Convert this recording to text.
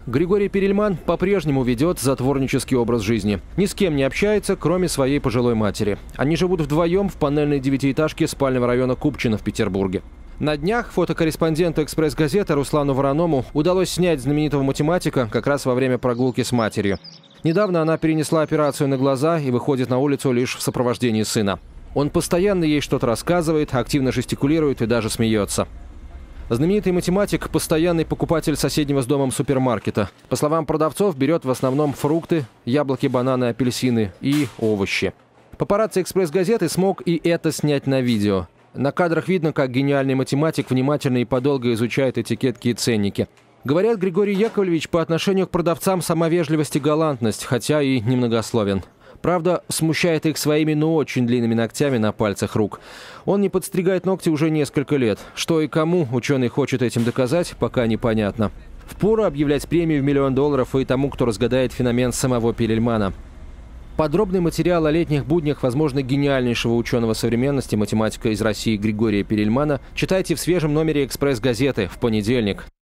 Григорий Перельман по-прежнему ведет затворнический образ жизни. Ни с кем не общается, кроме своей пожилой матери. Они живут вдвоем в панельной девятиэтажке спального района Купчино в Петербурге. На днях фотокорреспонденту «Экспресс-газеты» Руслану Вороному удалось снять знаменитого математика как раз во время прогулки с матерью. Недавно она перенесла операцию на глаза и выходит на улицу лишь в сопровождении сына. Он постоянно ей что-то рассказывает, активно жестикулирует и даже смеется. Знаменитый математик – постоянный покупатель соседнего с домом супермаркета. По словам продавцов, берет в основном фрукты, яблоки, бананы, апельсины и овощи. Папарацци «Экспресс-газеты» смог и это снять на видео. На кадрах видно, как гениальный математик внимательно и подолго изучает этикетки и ценники. Говорят, Григорий Яковлевич по отношению к продавцам сама вежливость и галантность, хотя и немногословен. Правда, смущает их своими, но очень длинными ногтями на пальцах рук. Он не подстригает ногти уже несколько лет. Что и кому ученый хочет этим доказать, пока непонятно. Впору объявлять премию в $1 миллион и тому, кто разгадает феномен самого Перельмана. Подробный материал о летних буднях, возможно, гениальнейшего ученого современности, математика из России Григория Перельмана, читайте в свежем номере «Экспресс-газеты» в понедельник.